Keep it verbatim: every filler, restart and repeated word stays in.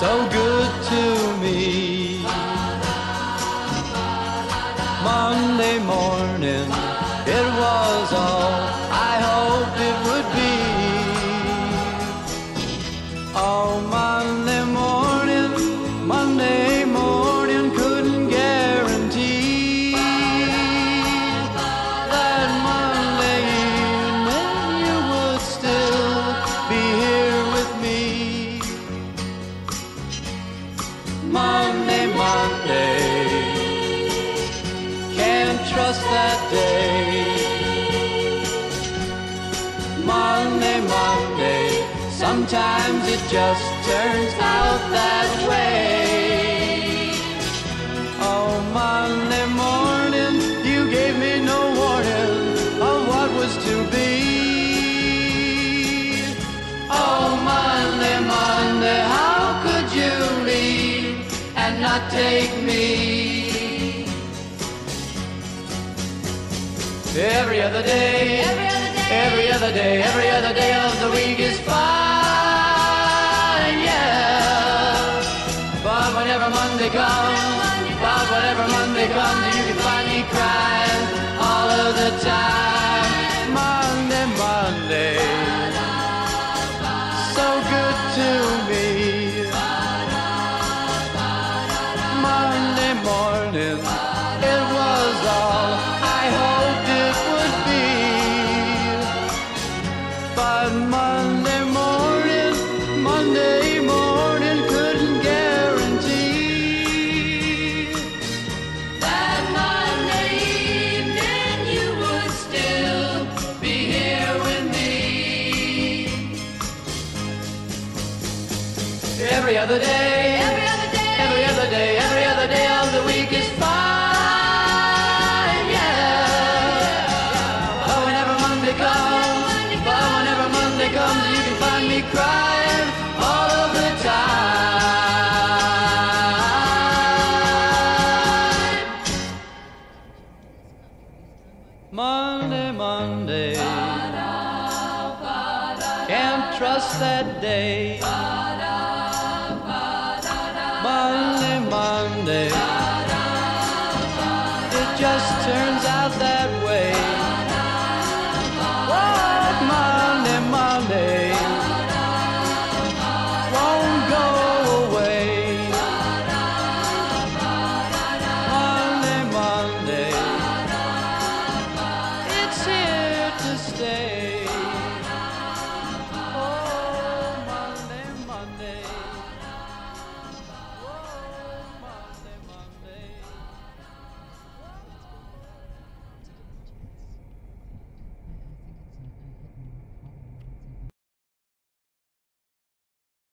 so good to me. Monday morning, it was all I hoped it would be. Oh, Monday morning, Monday morning couldn't guarantee that Monday evening you would still be here with me. Monday, Monday, can't trust that day. Monday, Monday, sometimes it just turns out that way. Oh, Monday morning, you gave me no warning of what was to be. Oh, Monday, Monday, how could you leave and not take me? Every other day, every other day, every other day, every other day of the week is fine, yeah. But whenever Monday comes, but whenever Monday comes, you can find me crying all of the time. Monday, Monday, so good to me. Monday morning, it was all I hoped it would be. But Monday morning, Monday morning couldn't guarantee that Monday evening you would still be here with me. every other day.